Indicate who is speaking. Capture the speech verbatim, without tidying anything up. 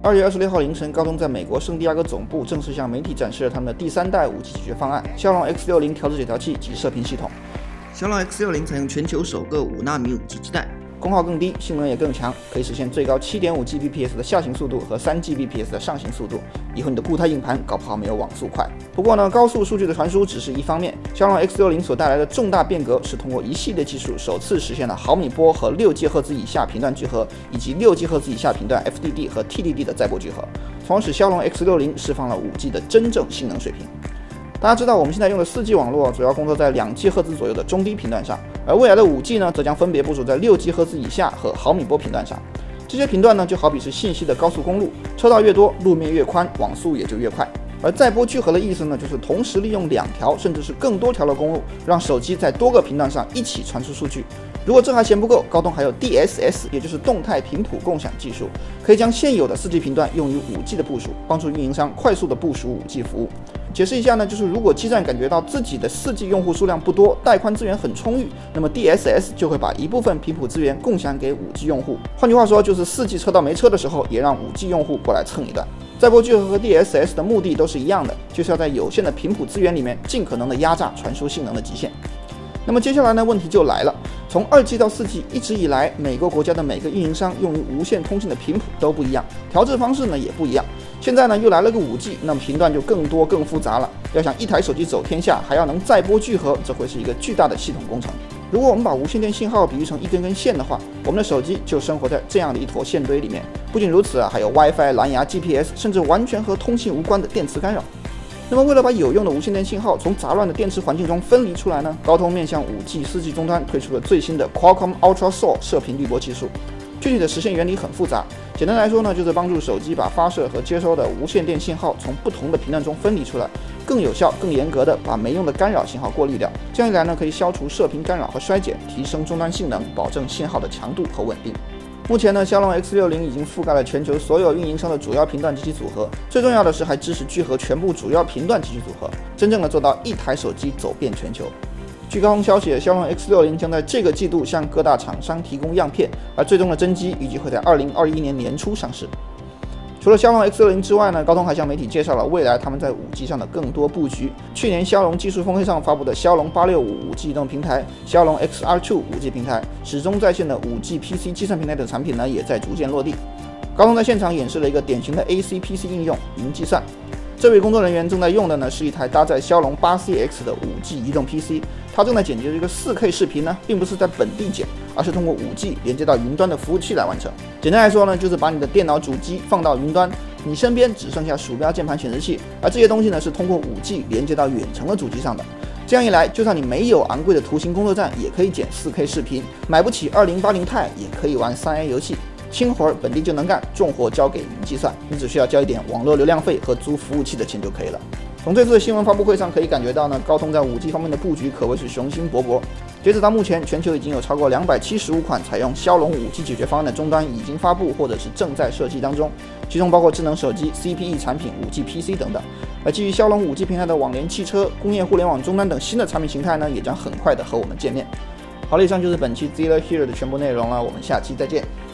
Speaker 1: 二月二十六号凌晨，高通在美国圣地亚哥总部正式向媒体展示了他们的第三代 五 G 解决方案——骁龙 X 六十 调制解调器及射频系统。骁龙 X 六十 采用全球首个五纳米 五 G 基带，功耗更低，性能也更强，可以实现最高 七点五 G B P S 的下行速度和 三 G B P S 的上行速度。以后你的固态硬盘搞不好没有网速快。不过呢，高速数据的传输只是一方面，骁龙 X 六十 所带来的重大变革是通过一系列技术首次实现了毫米波和六 G 赫兹以下频段聚合，以及六 G 赫兹以下频段 F D D 和 T D D 的载波聚合，从而使骁龙 X 六十 释放了 五 G 的真正性能水平。大家知道，我们现在用的 四 G 网络主要工作在两 G 赫兹左右的中低频段上，而未来的 五 G 呢，则将分别部署在六 G 赫兹以下和毫米波频段上。这些频段呢，就好比是信息的高速公路，车道越多，路面越宽，网速也就越快。而载波聚合的意思呢，就是同时利用两条甚至是更多条的公路，让手机在多个频段上一起传输数据。如果这还嫌不够，高通还有 D S S， 也就是动态频谱共享技术，可以将现有的 四 G 频段用于 五 G 的部署，帮助运营商快速的部署 五 G 服务。解释一下呢，就是如果基站感觉到自己的 四 G 用户数量不多，带宽资源很充裕，那么 D S S 就会把一部分频谱资源共享给 五 G 用户。换句话说，就是 四 G 车道没车的时候，也让 五 G 用户过来蹭一段。载波聚合和 D S S 的目的都是一样的，就是要在有限的频谱资源里面尽可能的压榨传输性能的极限。那么接下来呢，问题就来了。从二 G 到四 G， 一直以来，每个国家的每个运营商用于无线通信的频谱都不一样，调制方式呢也不一样。现在呢又来了个 五 G， 那么频段就更多更复杂了。要想一台手机走天下，还要能载波聚合，这会是一个巨大的系统工程。如果我们把无线电信号比喻成一根根线的话，我们的手机就生活在这样的一坨线堆里面。不仅如此啊，还有 WiFi、蓝牙、G P S， 甚至完全和通信无关的电磁干扰。那么为了把有用的无线电信号从杂乱的电池环境中分离出来呢，高通面向 五 G、四 G 终端推出了最新的 Qualcomm Ultra S O 射频滤波技术。具体的实现原理很复杂，简单来说呢，就是帮助手机把发射和接收的无线电信号从不同的频段中分离出来，更有效、更严格的把没用的干扰信号过滤掉。这样一来呢，可以消除射频干扰和衰减，提升终端性能，保证信号的强度和稳定。目前呢，骁龙 X 六十 已经覆盖了全球所有运营商的主要频段机器组合，最重要的是还支持聚合全部主要频段机器组合，真正的做到一台手机走遍全球。据高通消息，骁龙 X 六十 将在这个季度向各大厂商提供样片，而最终的真机预计会在二零二一年年初上市。除了骁龙 X 六十 之外呢，高通还向媒体介绍了未来他们在 五 G 上的更多布局。去年骁龙技术峰会上发布的骁龙八六五 五 G 移动平台、骁龙 X R 二 五 G 平台、始终在线的 五 G P C 计算平台等产品呢，也在逐渐落地。高通在现场演示了一个典型的 A C P C 应用——云计算。这位工作人员正在用的呢是一台搭载骁龙 八 C X 的 五 G 移动 P C， 它正在剪辑这个 四 K 视频呢，并不是在本地剪，而是通过 五 G 连接到云端的服务器来完成。简单来说呢，就是把你的电脑主机放到云端，你身边只剩下鼠标、键盘、显示器，而这些东西呢是通过 五 G 连接到远程的主机上的。这样一来，就算你没有昂贵的图形工作站，也可以剪 四 K 视频；买不起二零八零 钛，也可以玩 三 A 游戏。轻活本地就能干，重活交给云计算，你只需要交一点网络流量费和租服务器的钱就可以了。从这次的新闻发布会上可以感觉到呢，高通在 五 G 方面的布局可谓是雄心勃勃。截止到目前，全球已经有超过两百七十五款采用骁龙 五 G 解决方案的终端已经发布或者是正在设计当中，其中包括智能手机、C P E 产品、五 G P C 等等。而基于骁龙 五 G 平台的网联汽车、工业互联网终端等新的产品形态呢，也将很快的和我们见面。好了，以上就是本期 Zilla Here 的全部内容了，我们下期再见。